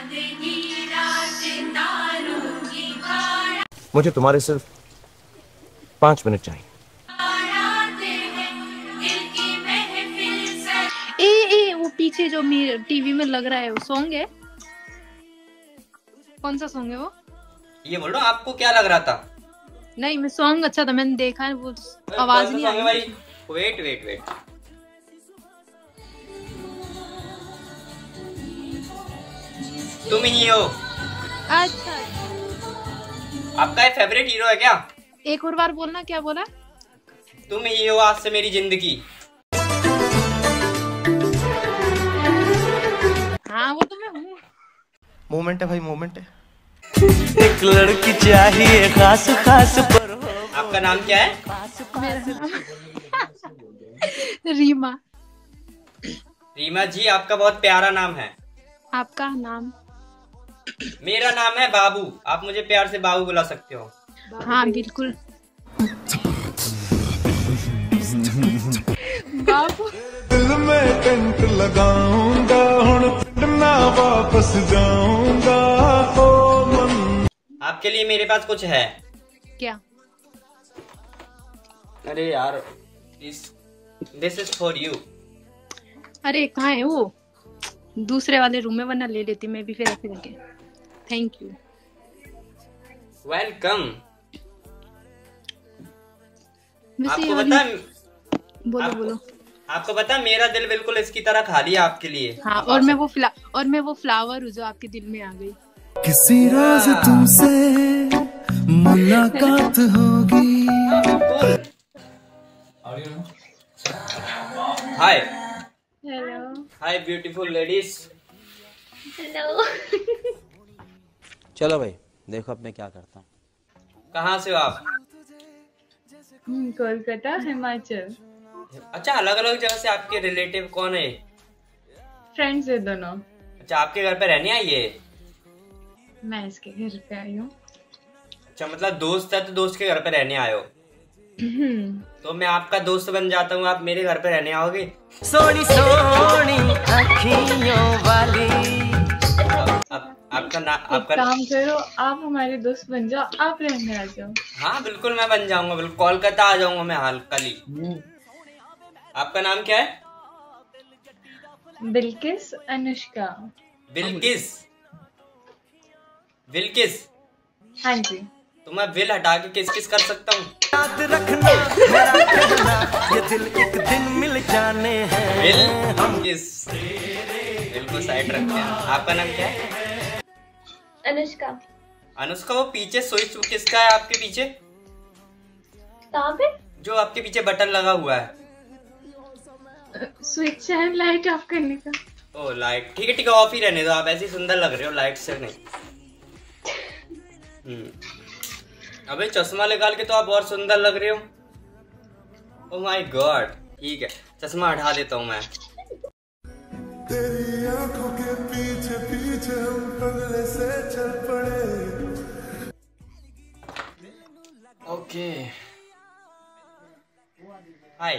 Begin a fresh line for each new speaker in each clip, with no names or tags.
मुझे तुम्हारे सिर्फ 5 मिनट चाहिए।
ए वो पीछे जो टीवी में लग रहा है वो सॉन्ग है? कौन सा सॉन्ग है वो?
ये बोल रहा हूँ, आपको क्या लग रहा था?
नहीं, मैं सॉन्ग अच्छा था, मैंने देखा है, वो आवाज नहीं आई।
भाई वेट वेट वेट, तुम ही हो।
अच्छा,
आपका फेवरेट हीरो है क्या?
एक और बार बोलना, क्या बोला?
तुम ही हो आज से मेरी जिंदगी।
हाँ वो तो मैं हूँ।
मोमेंट है भाई, मोमेंट है।
एक लड़की चाहिए खास खास पर।
आपका नाम क्या है?
मेरा नाम रीमा।
रीमा जी, आपका बहुत प्यारा नाम है।
आपका नाम?
मेरा नाम है बाबू, आप मुझे प्यार से बाबू बुला सकते हो।
हाँ बिल्कुल। बाबू
दिल में टेंट लगाऊंगा, हुण पिंडना वापस जाऊंगा। ओ मन,
आपके लिए मेरे पास कुछ है।
क्या?
अरे यार, दिस इज फॉर यू।
अरे कहाँ है वो? दूसरे वाले रूम में, वरना ले लेती मैं भी फिर ऐसे करके। Thank you.
वेलकम।
वैसे
आपको पता,
बोलो बोलो।
आपको पता मेरा दिल बिल्कुल इसकी तरह खाली है आपके लिए।
हाँ, और मैं वो फ्लावर हूँ जो आपके दिल में आ गई।
किसी रोज तुमसे मुलाकात होगी।
Hi
hello.
Hi beautiful ladies.
Hello.
चलो भाई, देखो अब मैं क्या करता हूँ।
कहाँ से हो आप?
कोलकाता, हिमाचल।
अच्छा, अलग अलग जगह से। आपके रिलेटिव कौन है?
फ्रेंड्स है दोनों।
अच्छा, आपके घर पे रहने आई है?
मैं इसके घर पे आई हूँ।
अच्छा, मतलब दोस्त है तो दोस्त के घर पे रहने आए हो। तो मैं आपका दोस्त बन जाता हूँ, आप मेरे घर पे रहने आओगे?
सोनी सोनी अखियों वाली।
आपका
काम करो, आप हमारे दोस्त बन जाओ, आप रहने आ जाओ।
हाँ बिल्कुल, मैं बन जाऊंगा, बिल्कुल कोलकाता आ जाऊंगा मैं हाल कल ही। आपका नाम क्या है?
बिल्किस अनुष्का।
बिल्किस? बिल्किस?
हाँ जी।
तो मैं विल हटा के किस किस कर सकता हूँ?
याद रखना मेरा कहना, ये दिल एक दिन मिल जाने हैं।
विल हम किस, बिल्कुल साइड रखते हैं। आपका नाम क्या है?
अनुष्का।
अनुष्का, वो पीछे स्विच किसका है आपके पीछे?
कहाँ पे?
जो आपके पीछे बटन लगा हुआ है।
स्विच है लाइट ऑफ करने का।
ओ लाइट, ठीक है ठीक है, ऑफ ही रहने दो, आप ऐसे ही सुंदर लग रहे हो, लाइट से नहीं। अबे चश्मा निकाल के तो आप और सुंदर लग रहे हो। ओह माय गॉड, ठीक है चश्मा हटा देता हूँ मैं।
तेरी आंखों के पीछे पीछे हम बगले से चल पड़े।
Okay, hi,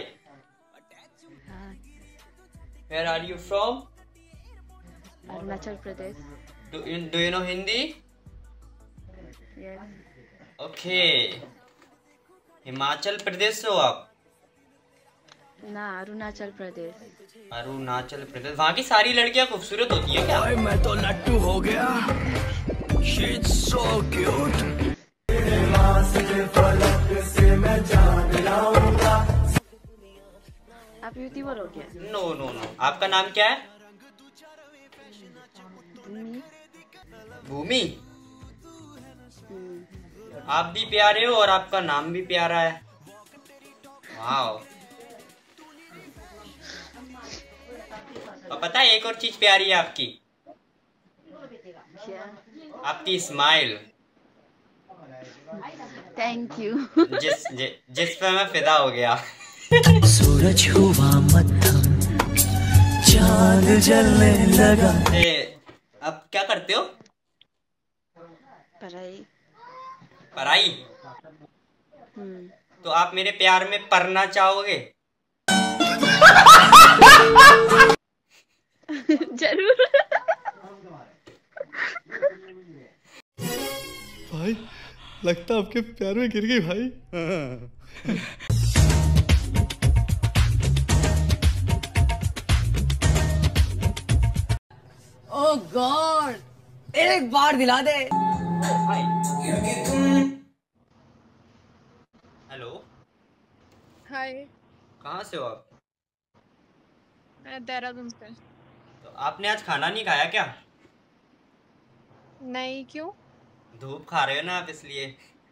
where are you from?
Arunachal Pradesh.
Do you know Hindi? Okay, Himachal Pradesh से हो आप?
ना, अरुणाचल प्रदेश।
अरुणाचल प्रदेश, वहाँ की सारी लड़कियाँ खूबसूरत होती है क्या?
मैं तो लट्टू हो गया। She's so cute.
आप यूट्यूबर हो क्या?
नो नो नो, आपका नाम क्या है? भूमि? आप भी प्यारे हो और आपका नाम भी प्यारा है। वाओ। और पता है एक और चीज प्यारी है आपकी?
क्या?
आपकी स्माइल।
Thank you.
जिस पे मैं फिदा हो गया।
सूरज हुआ मध्यम, चांद जलने लगा।
अब क्या करते हो?
पढ़ाई।
पढ़ाई? तो आप मेरे प्यार में पढ़ना चाहोगे?
जरूर।
भाई लगता आपके प्यार में गिर गई भाई।
ओह गॉड, एक बार दिला दे।
हेलो,
हाय,
कहाँ से हो आप?
मैं देहरादून से।
तो आपने आज खाना नहीं खाया क्या?
नहीं, क्यों?
धूप खा रहे हो ना आप, इसलिए।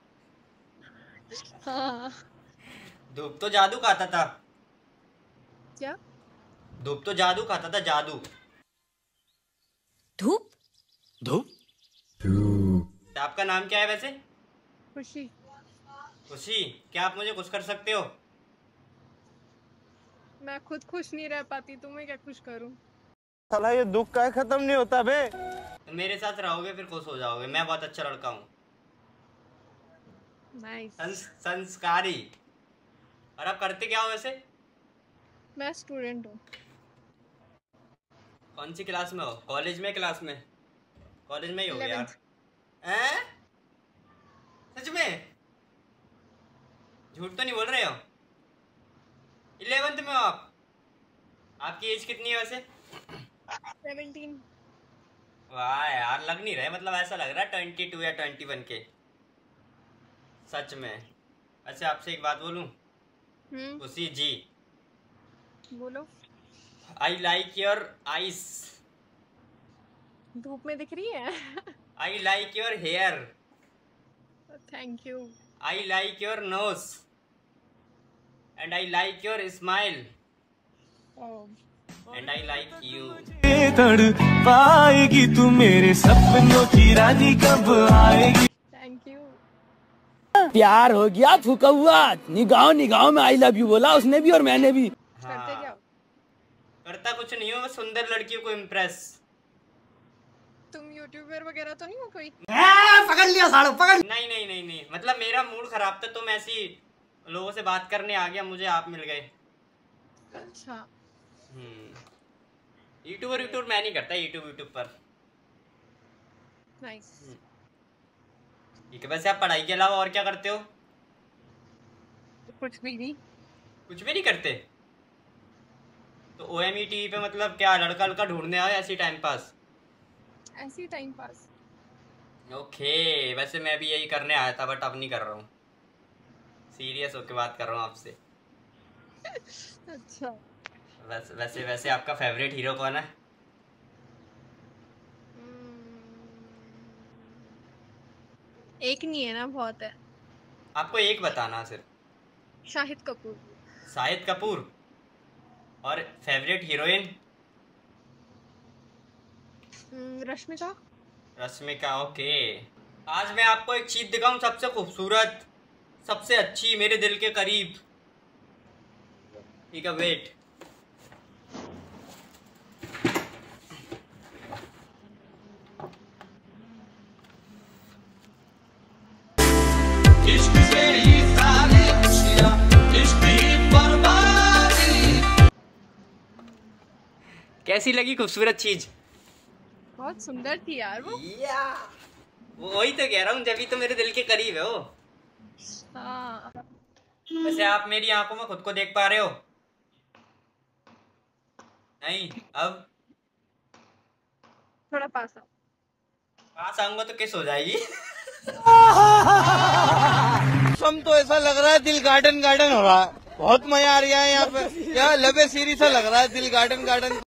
हाँ।
धूप तो जादू खाता था।
क्या?
धूप तो जादू खाता था, जादू।
धूप
धूप
तो आपका नाम क्या है वैसे?
खुशी।
खुशी, क्या आप मुझे खुश कर सकते हो?
मैं खुद खुश नहीं रह पाती, तुम्हें क्या खुश करूं?
साला ये दुख का खत्म नहीं होता बे।
तो मेरे साथ रहोगे फिर खुश हो जाओगे। मैं बहुत अच्छा लड़का हूँ,
नाइस।
संस्कारी। और आप करते क्या हो वैसे?
मैं स्टूडेंट हूँ।
कौन सी क्लास में हो? कॉलेज में, क्लास में? कॉलेज में ही हो यार।
11th।
हैं? सच में? झूठ तो नहीं बोल रहे हो? 11th में हो आप? आपकी एज कितनी है वैसे?
17।
वाह यार, लग नहीं रहे, मतलब ऐसा लग रहा है 22 या 21 के। सच में। अच्छा, आपसे एक बात बोलूं? खुशी जी,
बोलो।
I like your eyes.
धूप में दिख रही है?
I like your hair.
Thank you.
I like your nose and I like your smile and I like you.
तड़ पाएगी तू मेरे सपनों की रानी, कब आएगी?
Thank you.
प्यार हो गया फूका हुआ, निगाहों निगाहों में आई लव यू बोला उसने भी और मैंने भी।
करते क्या?
करता कुछ नहीं हो, बस सुंदर लड़कियों को इम्प्रेस।
तुम यूट्यूबर वगैरह तो नहीं हो कोई?
पकड़ लिया साड़ो, पकड़।
नहीं नहीं नहीं नहीं, मतलब मेरा मूड खराब था तो मैं ऐसी लोगों से बात करने आ गया, मुझे आप मिल गए।
अच्छा।
यूट्यूबर मैं नहीं करता, यूट्यूब पर।
नाइस।
ठीक है, वैसे आप पढ़ाई के अलावा और क्या करते हो?
कुछ भी नहीं।
कुछ भी नहीं करते? तो OME टीवी पे मतलब क्या लड़का लड़का ढूंढने आए, ऐसी टाइम पास?
ऐसी टाइम पास।
ओके, वैसे मैं भी यही करने आया था बट अब नहीं कर रहा हूँ। सीरियस होके बात कर रहा हूँ आपसे।
अच्छा।
वैसे आपका फेवरेट हीरो कौन है?
एक नहीं है ना, बहुत है।
आपको एक बताना सिर्फ।
शाहिद कपूर।
शाहिद कपूर। और favourite heroine?
Rashmika.
Rashmika, okay. आज मैं आपको एक चीज दिखाऊं, सबसे खूबसूरत, सबसे अच्छी, मेरे दिल के करीब। ठीक है, वेट। कैसी लगी खूबसूरत चीज?
बहुत सुंदर थी यार वो।
वही तो कह रहा हूँ, जब तो मेरे दिल के करीब है वो।
हाँ।
वैसे आप मेरी आंखों में खुद को देख पा रहे हो? नहीं, अब
थोड़ा पास आओ।
पास आऊंगा तो किस हो जाएगी?
मौसम तो ऐसा लग रहा है दिल गार्डन गार्डन हो रहा है। बहुत मजा आ रहा है यहाँ पे, क्या लबे सीरी सा लग रहा है, दिल गार्डन गार्डन।